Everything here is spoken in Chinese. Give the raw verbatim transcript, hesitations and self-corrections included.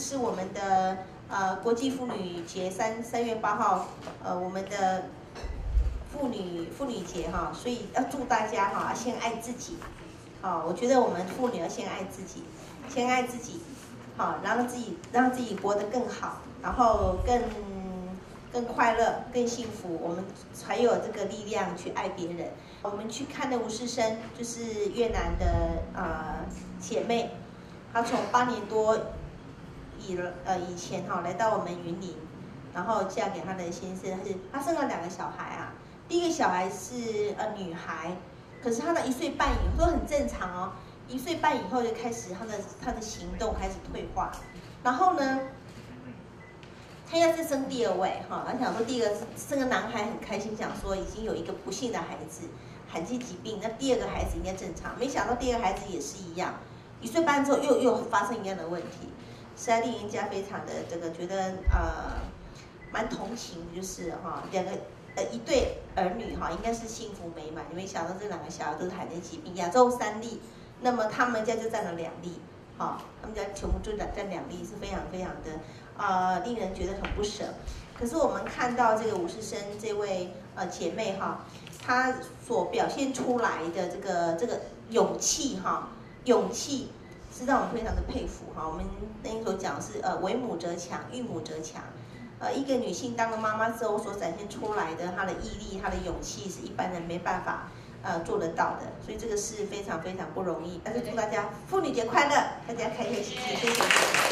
是我们的呃国际妇女节三三月八号，呃我们的妇女妇女节哈，所以要祝大家哈先爱自己，啊，我觉得我们妇女要先爱自己，先爱自己，好，让自己让自己活得更好，然后更更快乐、更幸福，我们才有这个力量去爱别人。我们去看的吴世生，就是越南的呃姐妹，她从八年多以呃以前哈、哦、来到我们云林，然后嫁给她的先生，她是她生了两个小孩啊，第一个小孩是呃女孩，可是她的一岁半以后很正常哦，一岁半以后就开始她的她的行动开始退化，然后呢？他要是生第二位哈，他想说第一个生个男孩很开心，想说已经有一个不幸的孩子，罕见疾病，那第二个孩子应该正常，没想到第二个孩子也是一样，一岁半之后又又发生一样的问题，实在令人家非常的这个觉得呃蛮同情，就是哈两个呃一对儿女哈应该是幸福美满，没想到这两个小孩都是罕见疾病，亚洲三例，那么他们家就占了两例。好，他们家全部就占两例，是非常非常的呃令人觉得很不舍。可是我们看到这个吴世生这位呃姐妹哈，她所表现出来的这个这个勇气哈，勇气是让我们非常的佩服哈。我们那一所讲的是呃为母则强，育母则强。呃，一个女性当了妈妈之后所展现出来的她的毅力、她的勇气，是一般人没办法。呃，做得到的，所以这个是非常非常不容易。但是祝大家妇女节快乐，大家开开心心，谢谢。